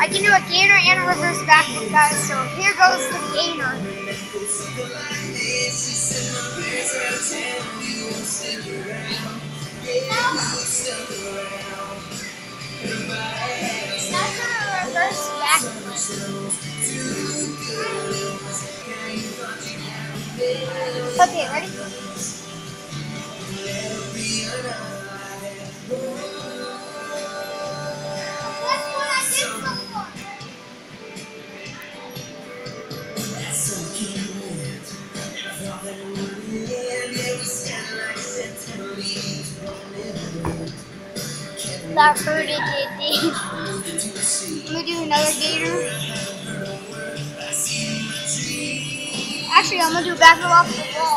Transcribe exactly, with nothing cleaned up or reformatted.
I can do a gainer and a reverse backflip, guys. So here goes the gainer. That's a reverse backflip. Okay, ready? That's what I did before. That hurt it, it did. Let me do another gator. Actually, I'm gonna do backflip off the wall.